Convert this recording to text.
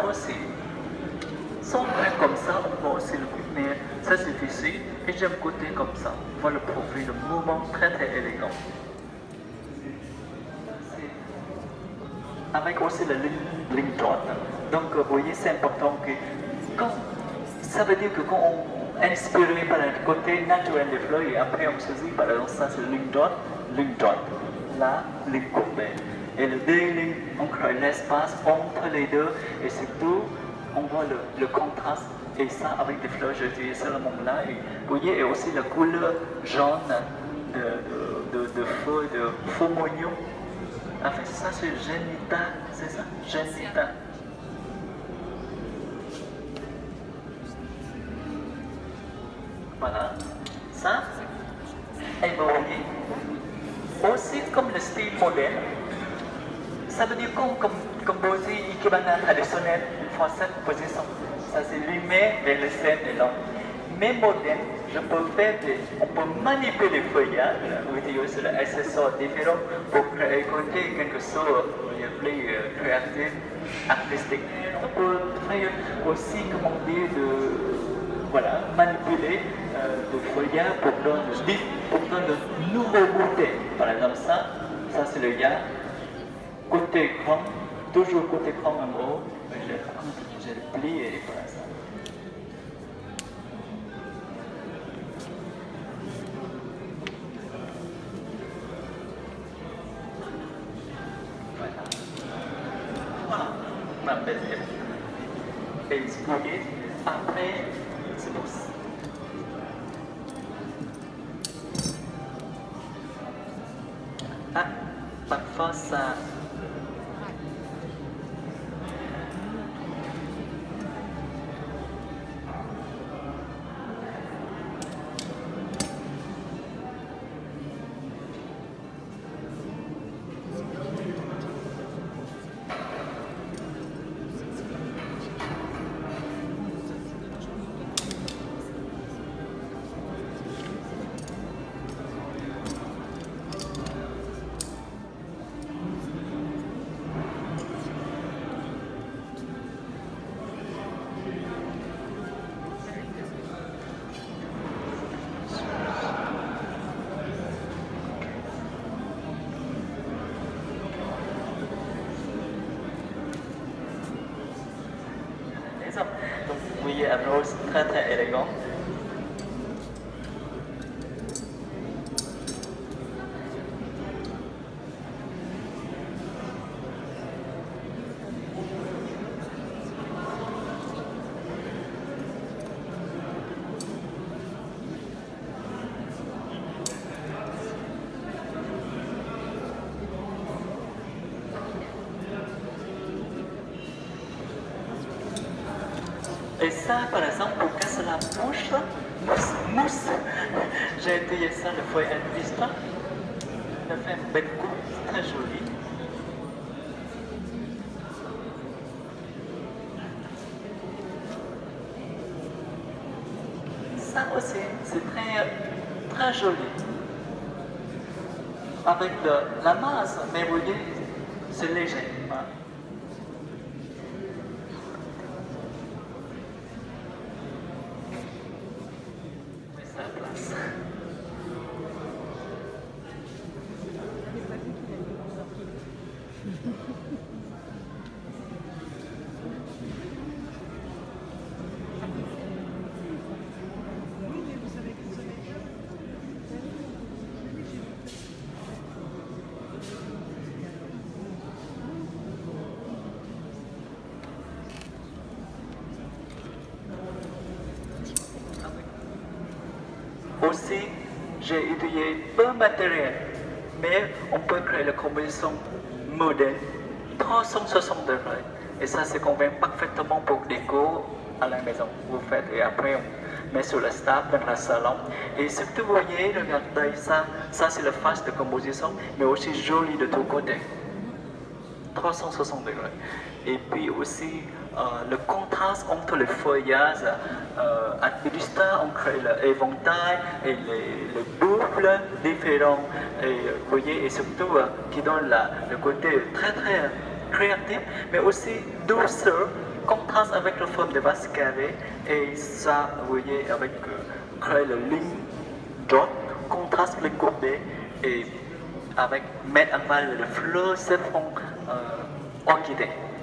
aussi. Sans faire comme ça, on peut aussi le faire, mais ça c'est difficile. Et j'aime côté comme ça. On va le prouver, le mouvement très très élégant. Avec aussi la ligne droite. Donc vous voyez, c'est important que ça veut dire que quand on est inspiré par le côté naturel des fleurs et après on se dit, par exemple, ça c'est ligne droite, là, ligne courbée. Et les deux lignes, on crée l'espace entre les deux et surtout, on voit le contraste. Et ça, avec des fleurs, j'ai utilisé ce moment-là. Et vous voyez, et aussi la couleur jaune de feu, de faux moignon. En fait, ça c'est Genita, c'est ça? Genita. Voilà. Ça, et vous voyez, aussi comme le style moderne, ça veut dire comme poser ikebana traditionnel, il faut cette position. Ça c'est l'humain vers le scène et l'homme. Mais moderne, on peut manipuler le feuillage, utiliser des accessoires différents pour créer quelque chose de plus créatif, artistique. On peut faire aussi, comment dire, manipuler le feuillage pour donner de nouveaux goûter. Par exemple, ça c'est le ya. Côté cran, toujours côté cran en haut, je le plie et voilà ça. Voilà, ma belle. Et vous voyez, après, c'est bon. Ah, parfois ça. Donc vous voyez un rose très très élégant. Et ça, par exemple, pour casser la mousse, j'ai essayé ça le fois à Vista. Ça fait un bel goût, très joli. Ça aussi, c'est très joli. Avec la masse, mais vous voyez, c'est léger. Voilà. Aussi, j'ai utilisé peu de matériel, mais on peut créer la composition moderne 360 degrés. Et ça, c'est convient parfaitement pour déco à la maison. Vous faites et après on met sur la table dans le salon. Et surtout, vous voyez, regardez ça, c'est la face de composition, mais aussi joli de tous côtés. 360 degrés. Et puis aussi, le contraste entre les feuillages, à Vista, on crée l'éventail et les boucles différents. Et vous voyez, et surtout, qui donne le côté très très créatif, mais aussi douceur contraste avec la forme de vase carré et ça, vous voyez, avec créer le ligne dot, contraste les courbés et avec mettre en valeur les fleurs se font orchidées.